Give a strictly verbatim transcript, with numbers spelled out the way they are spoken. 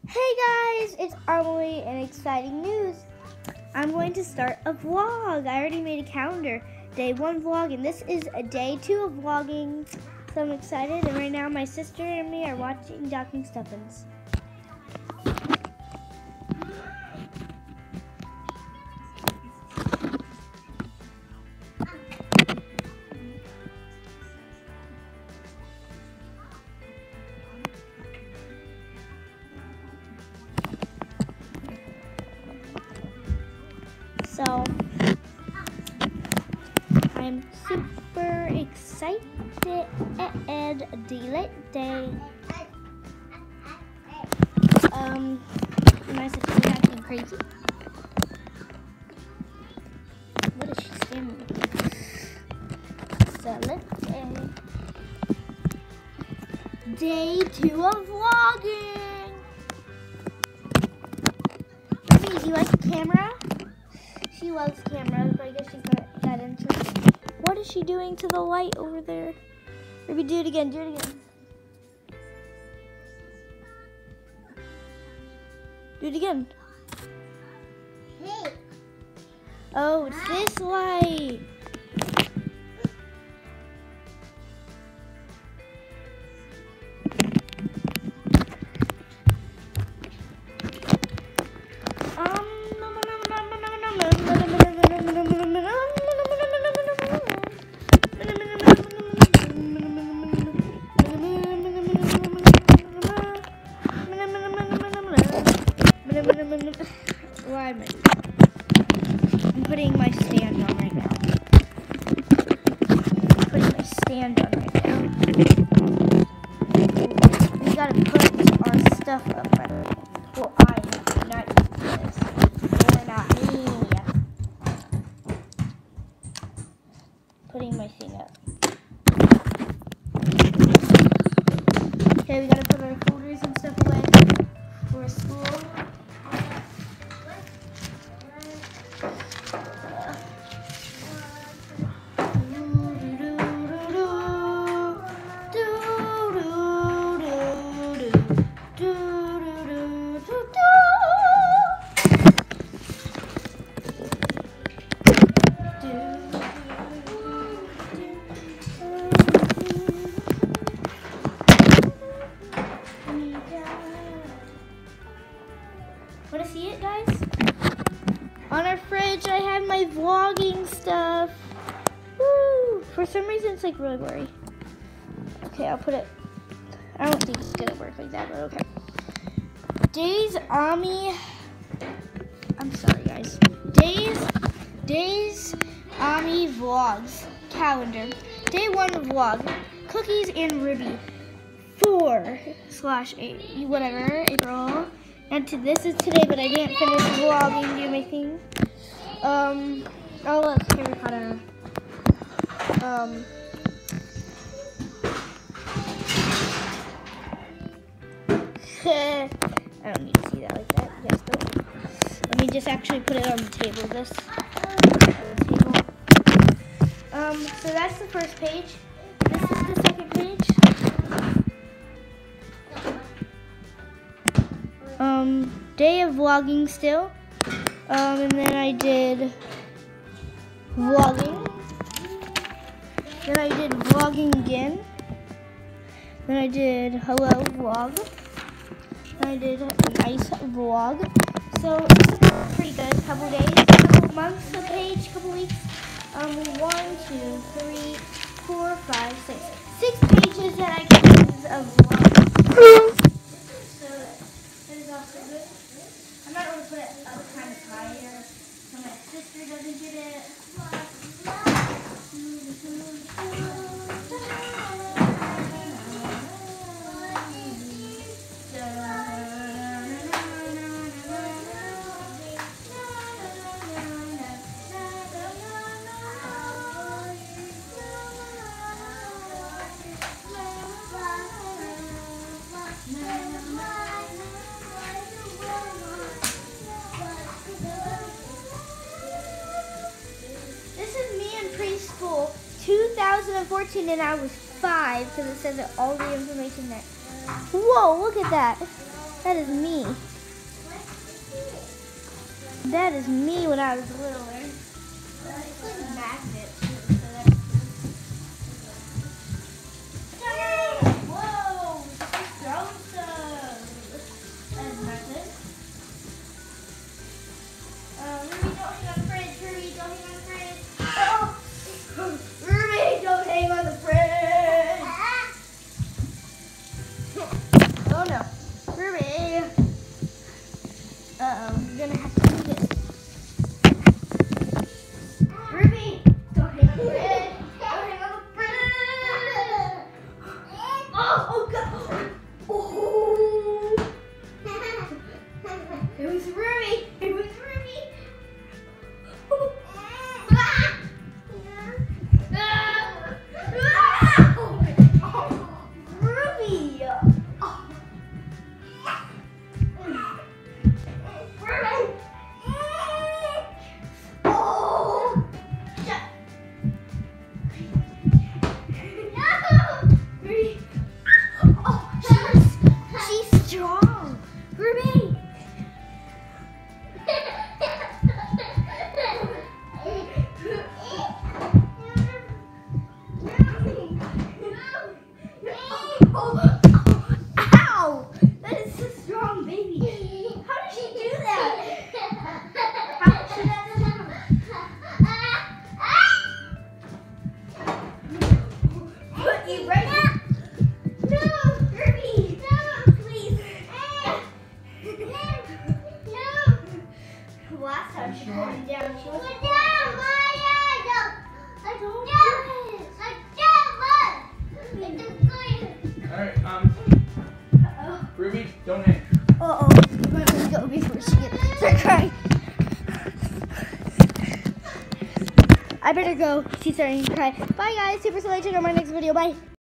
Hey guys, it's Emily and exciting news. I'm going to start a vlog. I already made a calendar. Day one vlog, and this is a day two of vlogging. So I'm excited, and right now my sister and me are watching Docking Stuffins. So, I'm super excited and delete day. Um, my sister's acting crazy. What is she standing with? So, let's day. Day two of vlogging. Hey, do you like the camera? She loves cameras, but I guess she's not that interested. What is she doing to the light over there? Maybe do it again, do it again. Do it again. Hey. Oh, it's this light. Why am I? I'm putting my stand on right now. I'm putting my stand on right now. We gotta put our stuff up right now. Well, I have to, not you guys. Or not me. Putting my thing up. Okay, we gotta put our folders and stuff away for school. Want to see it, guys? On our fridge, I have my vlogging stuff. Woo! For some reason, it's like really blurry. Okay, I'll put it. I don't think it's gonna work like that, but okay. Days Ami. I'm sorry, guys. Days, Days Ami vlogs calendar. Day one vlog. Cookies and Ruby. Four slash eight. Whatever. April. And to, this is today, but I didn't finish vlogging, do my thing. Um, oh look, Harry Potter. Um, I don't need to see that like that, you guys don't. Let me just actually put it on the table, this. On the table. Um, so that's the first page. This is the second page. Um, day of vlogging still. Um, and then I did vlogging. Then I did vlogging again. Then I did hello vlog. Then I did a nice vlog. So it's pretty good. Couple days, couple months, a page, couple weeks. Um, one, two, three, four, five, six. Six pages that I can use of vlogs. I'm not going to put it up kind of higher so my sister doesn't get it. two thousand fourteen and I was five because it says all the information there. Whoa, look at that. That is me. That is me when I was littler. It's like a magnet. Whoa! Throwing stuff. That is a magnet. Um, Ruby, don't hang on the fridge. Ruby, don't hang on the fridge. Oh! Ruby, don't hang on the fridge. Oh no. Ruby. Uh-oh, you're gonna have to do this. Ruby, don't hang on the fridge. Don't hang on the fridge. Oh, oh God. Oh. It was Ruby. It was Ruby. Ah. Ah. Ah. Oh, Ruby. Oh. Ruby. Oh. Shut. No. Ruby. Oh, she's, she's strong. Ruby. Oh, ow! That is so strong, baby. How did she do that? How did she do that? Put you right now. No, Ruby. No, please. No. Last time she put me down, she was down. I don't do it. Alright, um, Uh-oh. Ruby, don't hang. Uh-oh. Let's go before she gets start crying. I better go. She's starting to cry. Bye, guys. Super Soleil. Check out my next video. Bye.